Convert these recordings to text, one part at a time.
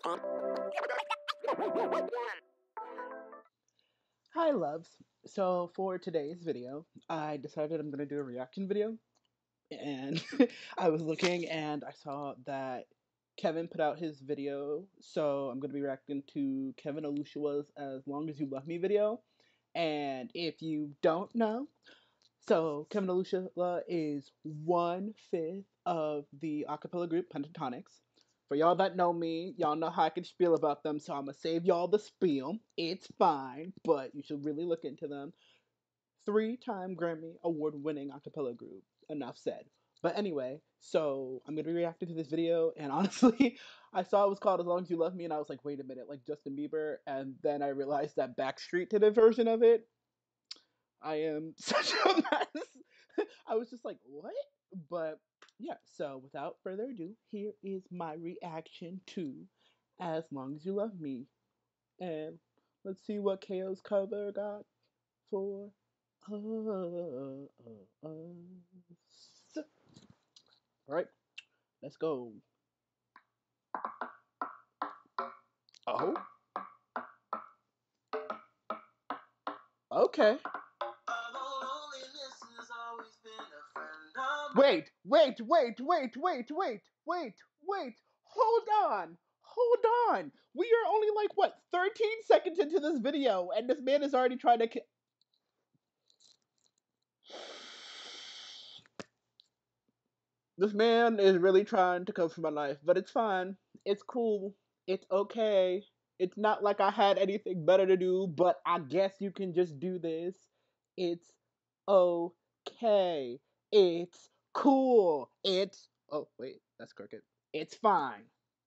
Hi loves. So for today's video, I decided I'm gonna do a reaction video, and I was looking and I saw that Kevin put out his video, so I'm gonna be reacting to Kevin Alusha's "As Long as You Love Me" video. And if you don't know, so Kevin Alusha is 1/5 of the acapella group Pentatonics. For y'all that know me, y'all know how I can spiel about them, so I'm gonna save y'all the spiel. It's fine, but you should really look into them. 3-time Grammy award-winning acapella group. Enough said. But anyway, so I'm gonna be reacting to this video, and honestly, I saw it was called "As Long as You Love Me," and I was like, wait a minute, like Justin Bieber, and then I realized that Backstreet did a version of it. I am such a mess. I was just like, what? But yeah, so without further ado, here is my reaction to "As Long as You Love Me." And let's see what KO's cover got for us. Alright, let's go. Oh, okay. Wait. Hold on. Hold on. We are only like, what, 13 seconds into this video, and this man is already trying to. This man is really trying to come for my life, but it's fine. It's cool. It's okay. It's not like I had anything better to do, but I guess you can just do this. It's okay. It's cool. It's. Oh, wait, that's crooked. It's fine.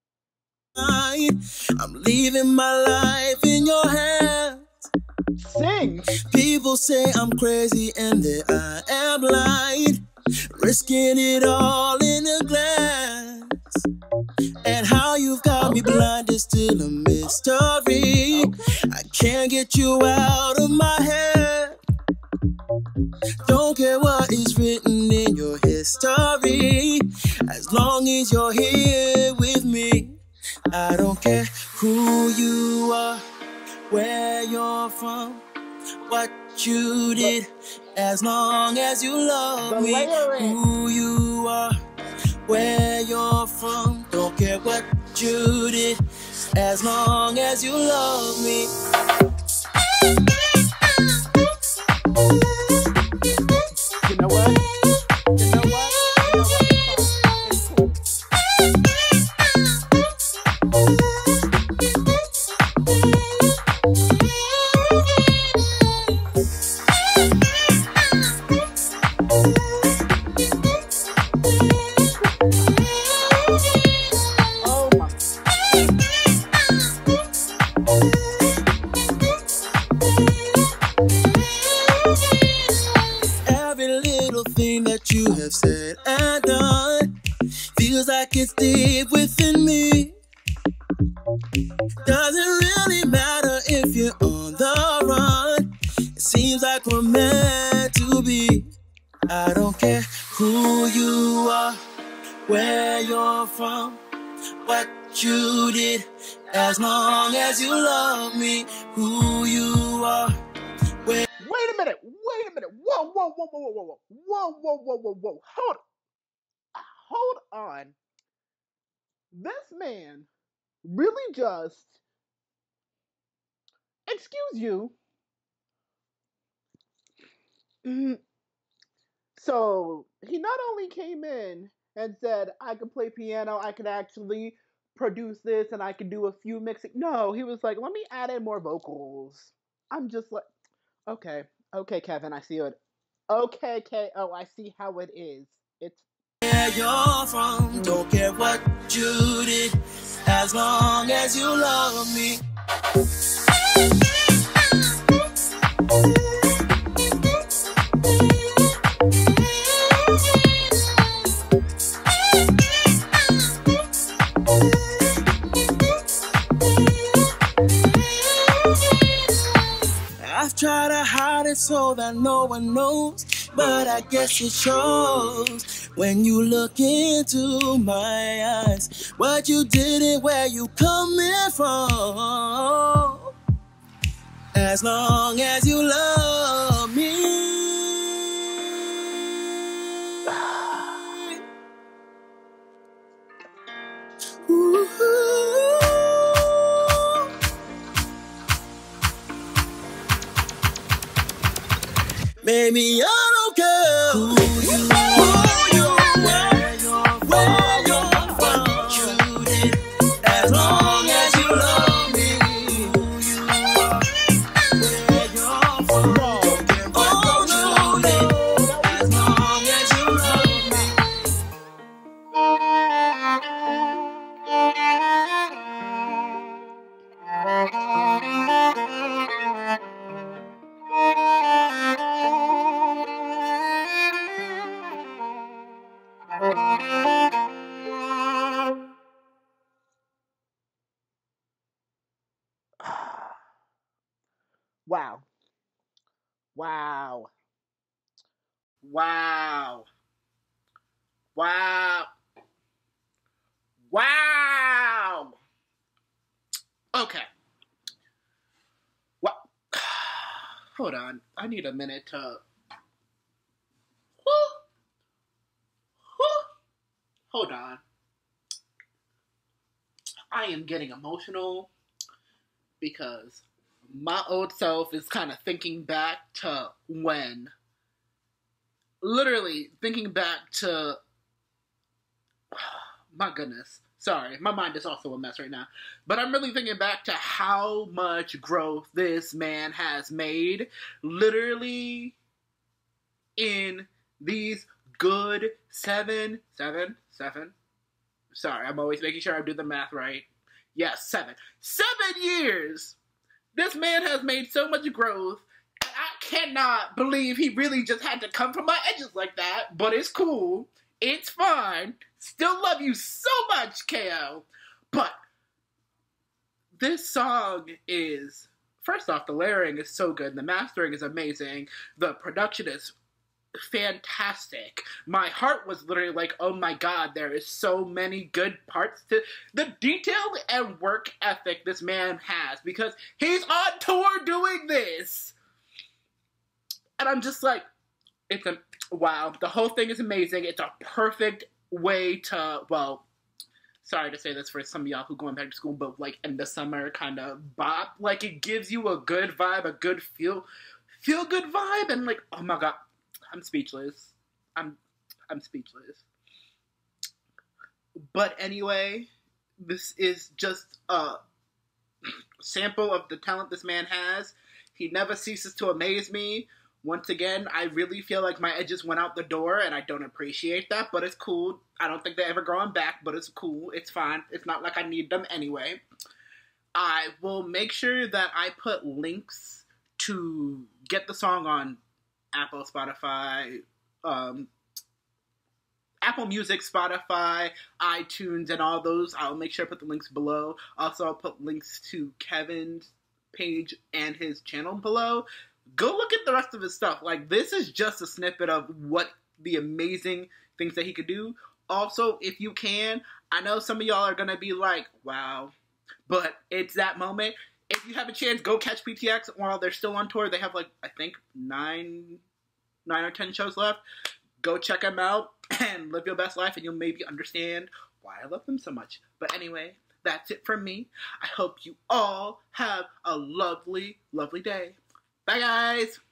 I'm leaving my life in your hands. Sing! People say I'm crazy and that I am blind, risking it all in a glance. And how you've got me blind is still a mystery. I can't get you out of my head. Don't care what is written in your history, as long as you're here with me. I don't care who you are, where you're from, what you did, as long as you love me. Who you are, where you're from, don't care what you did, as long as you love me. You know what? You know what? It's cool. That you have said and done feels like it's deep within me. Doesn't really matter if you're on the run, it seems like we're meant to be. I don't care who you are, where you're from, what you did, as long as you love me. Who you are, where. Wait a minute. Whoa. Hold on. This man really just, excuse you. So he not only came in and said, I could play piano, I could actually produce this, and I could do a few mixing. No, he was like, let me add in more vocals. I'm just like, okay, Kevin, I see it. Okay, KO, I see how it is. It's where you're from, don't care what you did, as long as you love me. I've tried to hide it so that no one knows. but I guess it shows when you look into my eyes. What you did and where you coming from. As long as you love me. Ooh. Baby, I don't care who you are, where you're from. Shoot it as long as you love me. Who you are, where you're from. Oh, shoot it as long as you love me. Wow. Wow. Wow. Wow. Wow. Okay. What? Hold on. I need a minute to. Hold on. I am getting emotional because my old self is kind of thinking back to when. Literally thinking back to. My goodness. Sorry, my mind is also a mess right now. But I'm really thinking back to how much growth this man has made. Literally in these good seven. Sorry, I'm always making sure I do the math right. Yes, 7 years. This man has made so much growth. And I cannot believe he really just had to come from my edges like that. But it's cool. It's fine. Still love you so much, KO. But this song is, first off, the layering is so good. The mastering is amazing. The production is fantastic. My heart was literally like, oh my god, there is so many good parts to the detail and work ethic this man has, because he's on tour doing this. And I'm just like, it's a wow. The whole thing is amazing. It's a perfect way to, well, sorry to say this for some of y'all who going back to school, but like in the summer kind of bop. Like it gives you a good vibe, a good feel good vibe, and like, oh my god, I'm speechless. I'm speechless. But anyway, this is just a sample of the talent this man has. He never ceases to amaze me. Once again, I really feel like my edges went out the door, and I don't appreciate that, but it's cool. I don't think they're ever growing back, but it's cool. It's fine. It's not like I need them anyway. I will make sure that I put links to get the song on Apple, Spotify, Apple Music, Spotify, iTunes, and all those. I'll make sure I put the links below. Also, I'll put links to Kevin's page and his channel below. Go look at the rest of his stuff. Like, this is just a snippet of what the amazing things that he could do. Also, if you can, I know some of y'all are going to be like, wow. But it's that moment. If you have a chance, go catch PTX while they're still on tour. They have, like, I think 9 or 10 shows left. Go check them out and live your best life, and you'll maybe understand why I love them so much. But anyway, that's it from me. I hope you all have a lovely, lovely day. Bye, guys.